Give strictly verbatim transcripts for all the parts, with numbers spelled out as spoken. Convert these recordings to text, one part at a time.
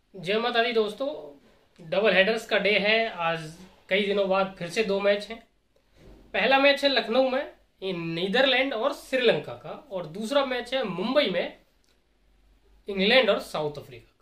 जय माता दी दोस्तों। डबल हेडर्स का डे है आज। कई दिनों बाद फिर से दो मैच हैं। पहला मैच है लखनऊ में नीदरलैंड और श्रीलंका का, और दूसरा मैच है मुंबई में इंग्लैंड और साउथ अफ्रीका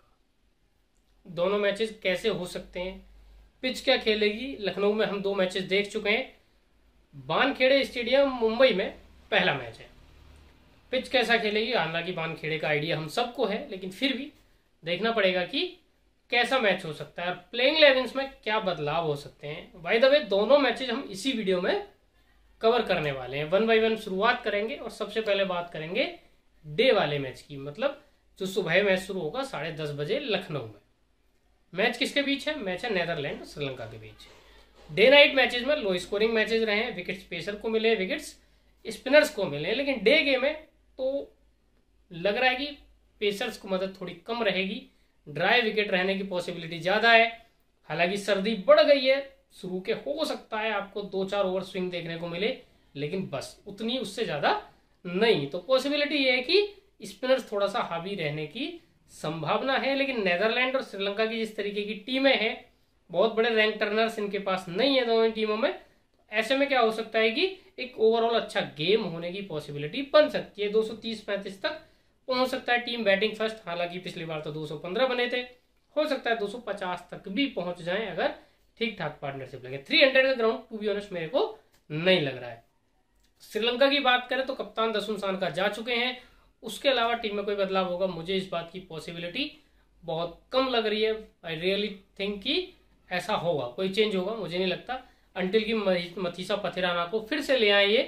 का। दोनों मैचेस कैसे हो सकते हैं, पिच क्या खेलेगी? लखनऊ में हम दो मैचेस देख चुके हैं। बानखेड़े स्टेडियम मुंबई में पहला मैच है। पिच कैसा खेलेगी? हालांकि बानखेड़े का आइडिया हम सबको है, लेकिन फिर भी देखना पड़ेगा कि कैसा मैच हो सकता है और प्लेइंग इलेवेंस में क्या बदलाव हो सकते हैं। बाय द वे दोनों मैचेस हम इसी वीडियो में कवर करने वाले हैं। वन बाय वन शुरुआत करेंगे और सबसे पहले बात करेंगे डे वाले मैच की, मतलब जो सुबह मैच शुरू होगा साढ़े दस बजे लखनऊ में। मैच किसके बीच है? मैच है नेदरलैंड और श्रीलंका के बीच। डे नाइट मैचेस में लो स्कोरिंग मैचेस रहे हैं, विकेट्स पेसर को मिले, विकेट्स स्पिनर्स को मिले, लेकिन डे गेम में तो लग रहा है कि पेसर्स को मदद थोड़ी कम रहेगी, ड्राई विकेट रहने की पॉसिबिलिटी ज्यादा है। हालांकि सर्दी बढ़ गई है, शुरू के हो सकता है आपको दो चार ओवर स्विंग देखने को मिले, लेकिन बस उतनी, उससे ज्यादा नहीं। तो पॉसिबिलिटी ये है कि स्पिनर्स थोड़ा सा हावी रहने की संभावना है। लेकिन नेदरलैंड और श्रीलंका की जिस तरीके की टीमें हैं, बहुत बड़े रैंक टर्नर्स इनके पास नहीं है दोनों टीमों में। ऐसे में क्या हो सकता है कि एक ओवरऑल अच्छा गेम होने की पॉसिबिलिटी बन सकती है। दो सौ तीस पैंतीस तक पहुंच सकता है टीम बैटिंग फर्स्ट। हालांकि पिछली बार तो दो सौ पंद्रह बने थे, हो सकता है दो सौ पचास तक भी पहुंच जाएं अगर ठीक ठाक पार्टनरशिप लगे। तीन सौ का ग्राउंड टू बी ऑनेस्ट मेरे को नहीं लग रहा है। श्रीलंका की बात करें तो कप्तान दसुन सानका जा चुके हैं, उसके अलावा टीम में कोई बदलाव होगा मुझे इस बात की पॉसिबिलिटी बहुत कम लग रही है। आई रियली थिंक कि ऐसा होगा, कोई चेंज होगा मुझे नहीं लगता, अंटिल की मथीसा पथिराना को फिर से ले आए ये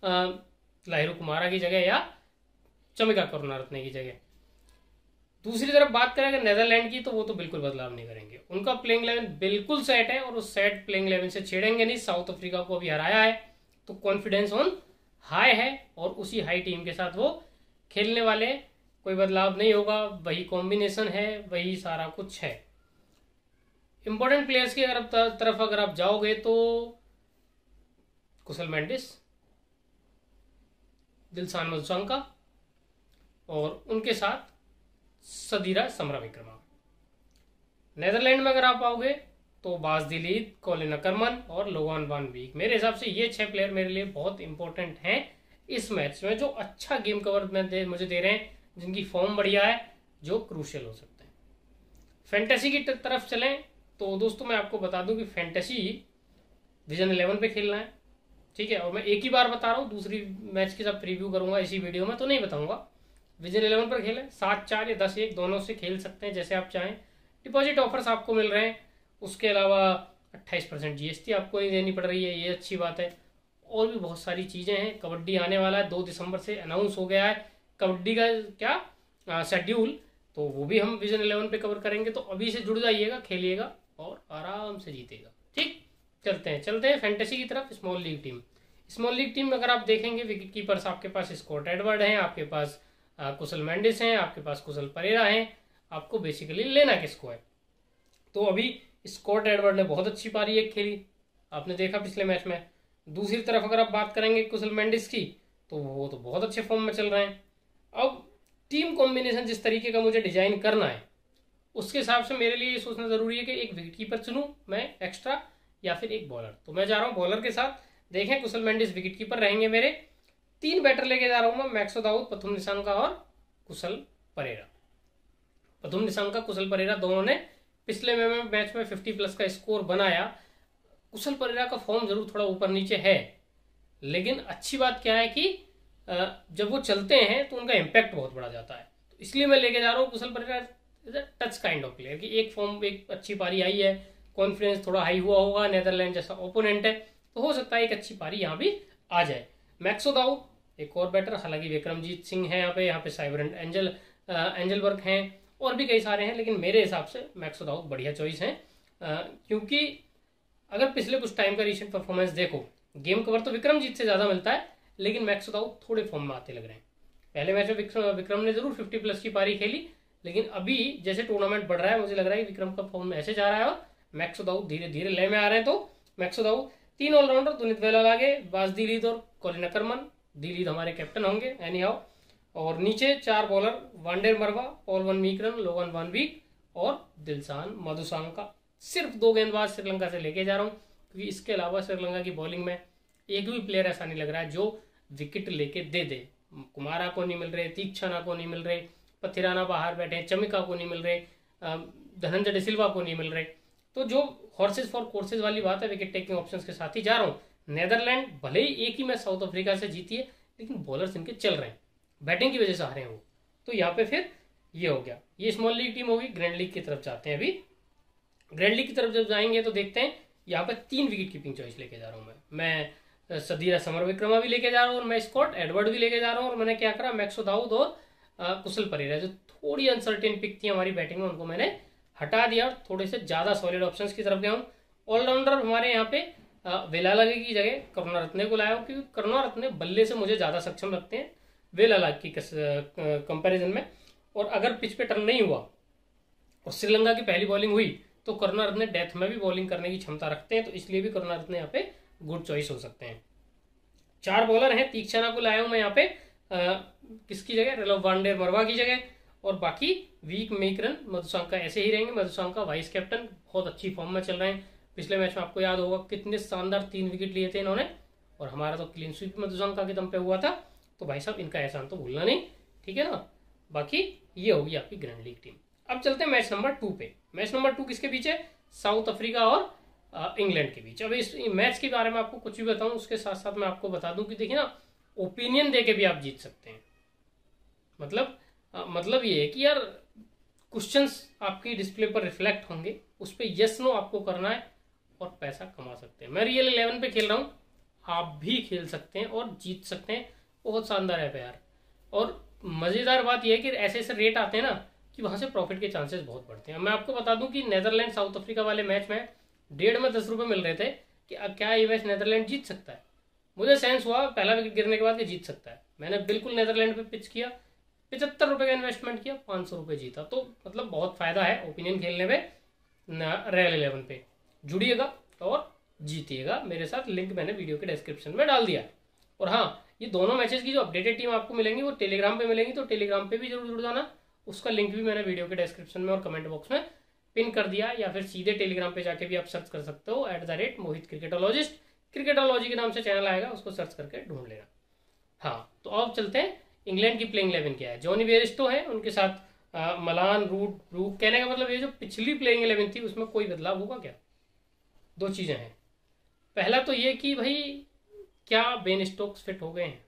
लाहिरू कुमारा की जगह या चमिका करुणारत्ने की जगह। दूसरी तरफ बात करें अगर नेदरलैंड की, तो वो तो बिल्कुल बदलाव नहीं करेंगे। उनका प्लेइंग इलेवन बिल्कुल सेट है और उस सेट प्लेइंग इलेवन से छेड़ेंगे नहीं। साउथ अफ्रीका को अभी हराया है तो कॉन्फिडेंस ऑन हाई है और उसी हाई टीम के साथ वो खेलने वाले। कोई बदलाव नहीं होगा, वही कॉम्बिनेशन है, वही सारा कुछ है। इंपॉर्टेंट प्लेयर्स की अगर तरफ अगर आप जाओगे तो कुशल मेंडिस, दिलशान मधुशंका और उनके साथ सदीरा समराविक्रमा। नेदरलैंड में अगर आप आओगे तो बाज दिलीद, कॉलिन अकरमन और लोगान वान वीक। मेरे हिसाब से ये छह प्लेयर मेरे लिए बहुत इंपॉर्टेंट हैं इस मैच में, जो अच्छा गेम कवर में दे, मुझे दे रहे हैं, जिनकी फॉर्म बढ़िया है, जो क्रूशियल हो सकते हैं। फैंटेसी की तरफ चलें तो दोस्तों मैं आपको बता दूं कि फैंटेसी विजन इलेवन पे खेलना है, ठीक है। और मैं एक ही बार बता रहा हूँ, दूसरी मैच की सब प्रीव्यू करूंगा इसी वीडियो में तो नहीं बताऊंगा। विजन इलेवन पर खेलें, सात चार या दस एक दोनों से खेल सकते हैं जैसे आप चाहें। डिपॉजिट ऑफर्स आपको मिल रहे हैं, उसके अलावा अट्ठाईस परसेंट जीएसटी आपको नहीं देनी पड़ रही है, ये अच्छी बात है। और भी बहुत सारी चीज़ें हैं। कबड्डी आने वाला है, दो दिसंबर से अनाउंस हो गया है कबड्डी का क्या शेड्यूल, तो वो भी हम विजन इलेवन पे कवर करेंगे। तो अभी से जुड़ जाइएगा, खेलिएगा और आराम से जीतेगा। ठीक, चलते हैं चलते हैं फैंटेसी की तरफ। Small league team, small league team में अगर आप देखेंगे विकेट कीपर्स आपके पास स्कॉट एडवर्ड हैं, आपके पास आ, कुशल मेंडिस हैं, आपके पास कुशल परेरा हैं। आपको बेसिकली लेना किसको है? तो अभी स्कॉट एडवर्ड ने बहुत अच्छी पारी एक खेली, आपने देखा पिछले मैच में। दूसरी तरफ अगर आप बात करेंगे कुशल मेंडिस की, तो वो तो बहुत अच्छे फॉर्म में चल रहे हैं। अब टीम कॉम्बिनेशन जिस तरीके का मुझे डिजाइन करना है, उसके हिसाब से मेरे लिए ये सोचना जरूरी है कि एक विकेट कीपर चुनूं मैं एक्स्ट्रा या फिर एक बॉलर। तो मैं जा रहा हूँ बॉलर के साथ। देखें, कुशल मेंडिस विकेट कीपर रहेंगे मेरे। तीन बैटर लेके जा रहा हूं मैं, मैक्सो दाऊद, प्रथुम निशंका और कुशल परेरा। प्रथुम निशंका, कुशल परेरा दोनों ने पिछले में मैच में पचास प्लस का स्कोर बनाया। कुशल परेरा का फॉर्म जरूर थोड़ा ऊपर नीचे है, लेकिन अच्छी बात क्या है कि जब वो चलते हैं तो उनका इम्पैक्ट बहुत बढ़ा जाता है। तो इसलिए मैं लेके जा रहा हूँ Kusal Perera is a touch kind of player कि एक फॉर्म, एक अच्छी पारी आई है, कॉन्फिडेंस थोड़ा हाई हुआ होगा, नेदरलैंड जैसा ओपोनेंट है, तो हो सकता है एक अच्छी पारी यहाँ भी आ जाए। मैक्सो दाऊद एक और बैटर, हालांकि विक्रमजीत सिंह है यहाँ पे, यहाँ पे साइबरेंट एंजल एंजल वर्क हैं और भी कई सारे हैं, लेकिन मेरे हिसाब से मैक्सो दाऊद बढ़िया चॉइस है। क्योंकि अगर पिछले कुछ टाइम का रिसेंट परफॉर्मेंस देखो, गेम कवर तो विक्रमजीत से ज्यादा मिलता है, लेकिन मैक्सो दाऊद थोड़े फॉर्म में आते लग रहे हैं। पहले मैच में विक्रम, विक्रम ने जरूर पचास प्लस की पारी खेली, लेकिन अभी जैसे टूर्नामेंट बढ़ रहा है मुझे लग रहा है कि विक्रम का फॉर्म ऐसे जा रहा है और मैक्सो दाऊद धीरे धीरे ले में आ रहे हैं। तो मैक्सो दाऊद, तीन ऑलराउंडर, दुनित वेलाल आगे, बाज दिलीद और कॉलिन अकरमन। दिलीद हमारे कैप्टन होंगे एनी हाउ, और नीचे चार बॉलर, वांडे मरवा, पॉल वन मीकरन, लोगन वन वीक और दिलशान मधुशांका। सिर्फ दो गेंदबाज श्रीलंका से लेके जा रहा हूँ, क्योंकि इसके अलावा श्रीलंका की बॉलिंग में एक भी प्लेयर ऐसा नहीं लग रहा है जो विकेट लेके दे दे। कुमारा को नहीं मिल रहे, तीक्षणा को नहीं मिल रहे, पथिराना बाहर बैठे हैं, चमिका को नहीं मिल रहे, धनंजय डिसिल्वा को नहीं मिल रहे। तो जो हॉर्सेज फॉर कोर्सेज वाली बात है, विकेट टेकिंग ऑप्शंस के साथ ही जा रहा हूँ। नेदरलैंड भले ही एक ही मैच साउथ अफ्रीका से जीती है, लेकिन बॉलर्स इनके चल रहे हैं, बैटिंग की वजह से हारे हैं वो। तो यहाँ पे फिर ये हो गया, ये स्मॉल लीग टीम होगी। ग्रैंड लीग की तरफ जाते हैं। अभी ग्रैंड लीग की तरफ जब जाएंगे तो देखते हैं, यहाँ पे तीन विकेट कीपिंग चॉइस लेके जा रहा हूँ मैं मैं सदीरा समरविक्रमा भी लेके जा रहा हूँ, और मैं स्कॉट एडवर्ड भी लेके जा रहा हूँ। और मैंने क्या करा, मैक्सो दाऊद और आ, कुशल परेरा जो थोड़ी अनसर्टेन पिक थी हमारी बैटिंग में, उनको मैंने हटा दिया और थोड़े से ज्यादा सॉलिड ऑप्शंस की तरफ गया हूँ। ऑलराउंडर हमारे यहाँ पे वेलालगे की जगह करुणारत्ने को लाया हूँ, क्योंकि करुणारत्ने बल्ले से मुझे ज्यादा सक्षम लगते हैं वेलालगे की कंपैरिजन में। और अगर पिच पे टर्न नहीं हुआ और श्रीलंका की पहली बॉलिंग हुई तो करुणारत्ने डेथ में भी बॉलिंग करने की क्षमता रखते हैं, तो इसलिए भी करुणारत्ने यहाँ पे गुड चॉइस हो सकते हैं। चार बॉलर हैं, तीक्षणा को लाया हूं मैं यहाँ पे आ, किसकी जगह, रेलो वांडेर मरवा की जगह, और बाकी वीक मेकरन मधुशांका ऐसे ही रहेंगे। मधुशांका वाइस कैप्टन, बहुत अच्छी फॉर्म में चल रहे हैं। पिछले मैच में आपको याद होगा कितने शानदार तीन विकेट लिए थे इन्होंने, और हमारा तो क्लीन स्वीप मधुशांका के दम पे हुआ था। तो भाई साहब इनका एहसान तो भूलना नहीं, ठीक है ना। बाकी ये होगी आपकी ग्रैंड लीग टीम। अब चलते हैं मैच नंबर टू पे। मैच नंबर टू किसके बीच है, साउथ अफ्रीका और इंग्लैंड के बीच। अब इस मैच के बारे में आपको कुछ भी बताऊं, उसके साथ साथ मैं आपको बता दूं कि देखिए ना, ओपिनियन देके भी आप जीत सकते हैं। मतलब आ, मतलब ये है कि यार क्वेश्चंस आपकी डिस्प्ले पर रिफ्लेक्ट होंगे, उस पर यस नो आपको करना है और पैसा कमा सकते हैं। मैं रियल इलेवन पे खेल रहा हूँ, आप भी खेल सकते हैं और जीत सकते हैं। बहुत शानदार है यार। और मजेदार बात यह है कि ऐसे ऐसे रेट आते हैं ना कि वहां से प्रॉफिट के चांसेस बहुत बढ़ते हैं। मैं आपको बता दूं कि नेदरलैंड साउथ अफ्रीका वाले मैच में डेढ़ में दस रुपए मिल रहे थे कि क्या ये मैच नेदरलैंड जीत सकता है। मुझे सेंस हुआ पहला विकेट गिरने के बाद कि जीत सकता है। मैंने बिल्कुल नेदरलैंड पे पिच किया, पिछहत्तर रुपए का इन्वेस्टमेंट किया, पांच सौ रुपए जीता। तो मतलब बहुत फायदा है ओपिनियन खेलने में। रियल इलेवन पे जुड़िएगा और जीतिएगा मेरे साथ। लिंक मैंने वीडियो के डिस्क्रिप्शन में डाल दिया है। और हाँ, ये दोनों मैचेस की जो अपडेटेड टीम आपको मिलेंगी वो टेलीग्राम पे मिलेंगी, तो टेलीग्राम पे भी जरूर जुड़ जाना। उसका लिंक भी मैंने वीडियो के डिस्क्रिप्शन में और कमेंट बॉक्स में पिन कर दिया, या फिर सीधे टेलीग्राम पे जाके भी आप सर्च कर सकते हो at the rate Mohit cricketologist. Cricketology के नाम से चैनल आएगा, उसको सर्च करके ढूंढ लेना। हाँ, तो अब चलते हैं इंग्लैंड की प्लेइंग इलेवन क्या है। जॉनी बेयरस्टो है, उनके साथ आ, मलान रूट रूक। कहने का मतलब ये जो पिछली प्लेइंग इलेवन थी उसमें कोई बदलाव होगा क्या? दो चीजें हैं। पहला तो ये कि भाई क्या बेन स्टोक्स फिट हो गए हैं।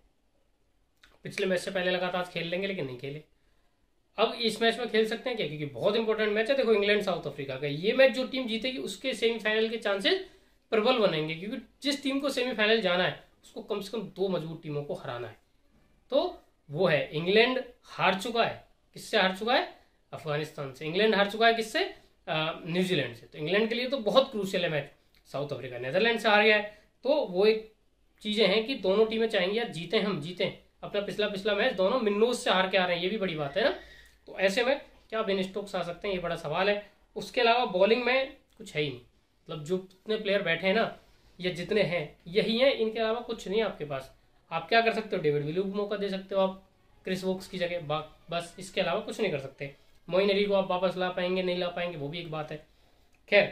पिछले मैच से पहले लगा था आज खेल लेंगे, लेकिन नहीं खेले। अब इस मैच में खेल सकते हैं क्या, क्योंकि बहुत इंपॉर्टेंट मैच है। देखो इंग्लैंड साउथ अफ्रीका का ये मैच जो टीम जीतेगी उसके सेमीफाइनल के चांसेस प्रबल बनेंगे, क्योंकि जिस टीम को सेमीफाइनल जाना है उसको कम से कम दो मजबूत टीमों को हराना है। तो वो है, इंग्लैंड हार चुका है। किससे हार चुका है? अफगानिस्तान से। इंग्लैंड हार चुका है किससे? न्यूजीलैंड से। तो इंग्लैंड के लिए तो बहुत क्रूशियल है मैच। साउथ अफ्रीका नेदरलैंड से हार गया है, तो वो एक चीजें हैं कि दोनों टीमें चाहेंगी यार जीते, हम जीते। अपना पिछला पिछला मैच दोनों मिन्नोज से हार के आ रहे हैं, ये भी बड़ी बात है ना। तो ऐसे में क्या बेन स्टोक्स आ सकते हैं, ये बड़ा सवाल है। उसके अलावा बॉलिंग में कुछ है ही नहीं। मतलब जो जितने प्लेयर बैठे हैं ना, या जितने हैं यही हैं, इनके अलावा कुछ नहीं है आपके पास। आप क्या कर सकते हो? डेविड विली को मौका दे सकते हो आप क्रिस वोक्स की जगह, बस इसके अलावा कुछ नहीं कर सकते। मोइन अली को आप वापस ला पाएंगे नहीं ला पाएंगे वो भी एक बात है। खैर,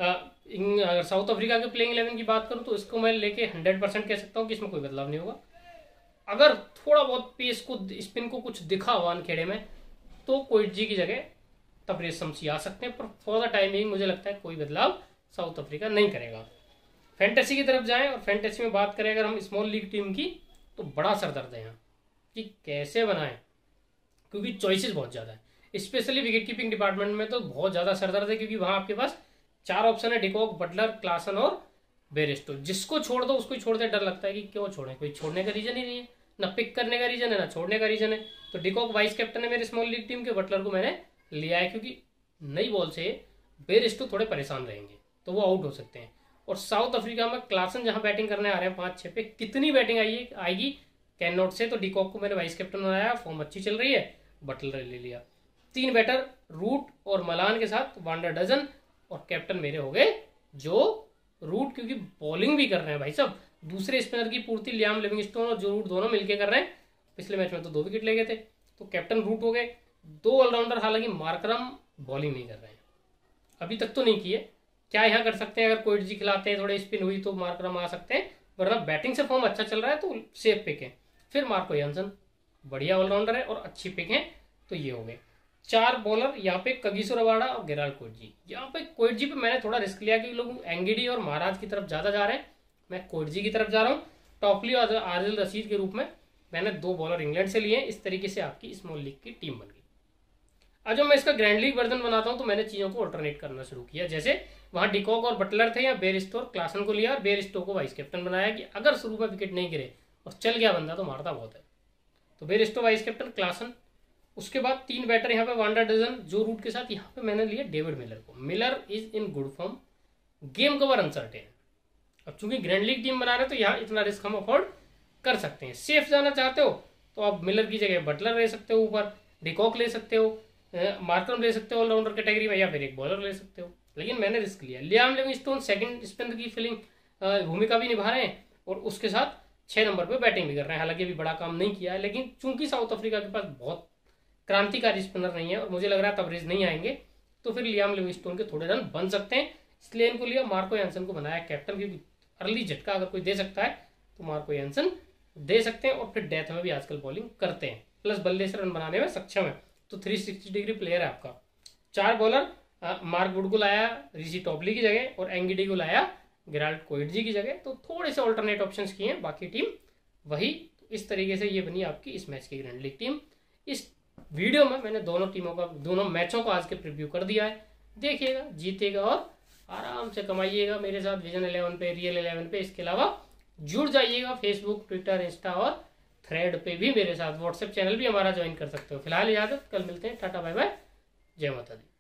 अगर साउथ अफ्रीका के प्लेइंग इलेवन की बात करूं तो इसको मैं लेके हंड्रेड परसेंट कह सकता हूं कि इसमें कोई बदलाव नहीं होगा। अगर थोड़ा बहुत पेस को, स्पिन को कुछ दिखा वान खेड़े में, तो कोइट जी की जगह तबरेज शमसी आ सकते हैं, पर फॉर द टाइमिंग मुझे लगता है कोई बदलाव साउथ अफ्रीका नहीं करेगा। फैंटेसी की तरफ जाएं और फैंटेसी में बात करें अगर हम स्मॉल लीग टीम की, तो बड़ा सरदर्द है यहाँ कि कैसे बनाएं, क्योंकि चॉइसेस बहुत ज़्यादा है। स्पेशली विकेट कीपिंग डिपार्टमेंट में तो बहुत ज़्यादा सरदर्द है, क्योंकि वहाँ आपके पास चार ऑप्शन है, डिकॉक, बटलर, क्लासन और बेयरस्टो। जिसको छोड़ दो उसको ही छोड़ते डर लगता है कि क्यों छोड़े, कोई छोड़ने का रीजन ही नहीं है, ना पिक करने का रीजन है ना छोड़ने का रीजन है। तो डिकॉक वाइस कैप्टन है मेरे स्मॉल लीग टीम के, बटलर को मैंने लिया है क्योंकि नई बॉल से बेयरस्टो थोड़े परेशान रहेंगे तो वो आउट हो सकते हैं। और साउथ अफ्रीका में क्लासन जहां बैटिंग करने आ रहे हैं पांच छह पे, कितनी बैटिंग आई आएगी कैन नॉट से, तो डिकॉक को मैंने वाइस कैप्टन बनाया, फॉर्म अच्छी चल रही है, बटलर ले लिया। तीन बैटर रूट और मलान के साथ वांडर डजन, और कैप्टन मेरे हो गए जो रूट, क्योंकि बॉलिंग भी कर रहे हैं भाई साहब। दूसरे स्पिनर की पूर्ति लियाम लिविंगस्टोन और जो रूट दोनों मिलकर कर रहे हैं। पिछले मैच में तो दो विकेट ले गए थे, तो कैप्टन रूट हो गए। दो ऑलराउंडर, हालांकि मार्करम बॉलिंग नहीं कर रहे हैं, अभी तक तो नहीं की है। क्या यहाँ कर सकते हैं, अगर कोइट जी खिलाते हैं, थोड़े स्पिन हुई तो मार्करम आ सकते हैं, वरना बैटिंग से फॉर्म अच्छा चल रहा है तो सेफ पिक है। फिर मार्को यानसन बढ़िया ऑलराउंडर है और अच्छी पिक है। तो ये हो गए चार बॉलर यहाँ पे, कगिसो रबाडा और गेराल्ड कोइटजी। यहाँ पे कोइटजी पे मैंने थोड़ा रिस्क लिया कि लोग एंगिडी और महाराज की तरफ ज्यादा जा रहे हैं, मैं कोइटजी की तरफ जा रहा हूँ। टॉपली और आदिल रशीद के रूप में मैंने दो बॉलर इंग्लैंड से लिए। इस तरीके से आपकी स्मॉल लीग की टीम बन गई। आज जब मैं इसका ग्रैंड लीग वर्जन बनाता हूँ तो मैंने चीजों को ऑल्टरनेट करना शुरू किया। जैसे वहां डिकॉक और बटलर थे, या बेयरस्टो और क्लासन को लिया और बेयरस्टो को वाइस कैप्टन बनाया कि अगर शुरू में विकेट नहीं गिरे और चल गया बंदा तो मारता बहुत है। तो बेयरस्टो वाइस कैप्टन, क्लासन। उसके बाद तीन बैटर यहाँ पे, वांडर डजन, जो रूट के साथ यहाँ पे मैंने लिया डेविड मिलर को। Miller is in good form, game cover uncertain. अब चूंकि ग्रैंड लीग टीम बना रहे हैं तो यहाँ इतना रिस्क हम अफोर्ड कर सकते हैं। सेफ जाना चाहते हो तो आप मिलर की जगह बटलर ले सकते हो, ऊपर डिकॉक ले सकते हो, मार्करम ले सकते हो ऑलराउंडर कैटेगरी में, या फिर एक बॉलर ले सकते हो। लेकिन मैंने रिस्क लिया। लियाम लिविंगस्टोन सेकंड स्पिनर की फीलिंग भूमिका भी निभा रहे हैं और उसके साथ छह नंबर पे बैटिंग भी कर रहे हैं। हालांकि अभी बड़ा काम नहीं किया है, लेकिन चूंकि साउथ अफ्रीका के पास बहुत क्रांतिकारी स्पिनर नहीं है और मुझे लग रहा है कवरेज नहीं आएंगे, तो फिर लियाम लिविंगस्टोन के थोड़े रन बन सकते हैं, इसलिए इनको लिया। मार्को यानसन को बनाया कैप्टन, क्योंकि अर्ली झटका अगर कोई दे सकता है तो मार्को यानसन दे सकते हैं और फिर डेथ में भी आजकल बॉलिंग करते हैं, प्लस बल्ले से रन बनाने में सक्षम है। तो थ्री सिक्सटी डिग्री प्लेयर है आपका। चार बॉलर मार्क वुड को लाया ऋषि टॉपली की जगह और एंगिडी को लाया गेराल्ड कोइटजी की जगह। तो थोड़े से ऑल्टरनेट ऑप्शंस किए हैं, बाकी टीम वही। तो इस तरीके से ये बनी आपकी इस मैच की ग्रैंड लीग टीम। इस वीडियो में मैंने दोनों टीमों का, दोनों मैचों को आज के प्रीव्यू कर दिया है। देखिएगा, जीतेगा और आराम से कमाइएगा मेरे साथ विजन इलेवन पे, रियल इलेवन पे। इसके अलावा जुड़ जाइएगा फेसबुक, ट्विटर, इंस्टा और थ्रेड पे भी मेरे साथ। व्हाट्सएप चैनल भी हमारा ज्वाइन कर सकते हो। फिलहाल इजाजत, कल मिलते हैं। टाटा बाय बाय, जय माता दी।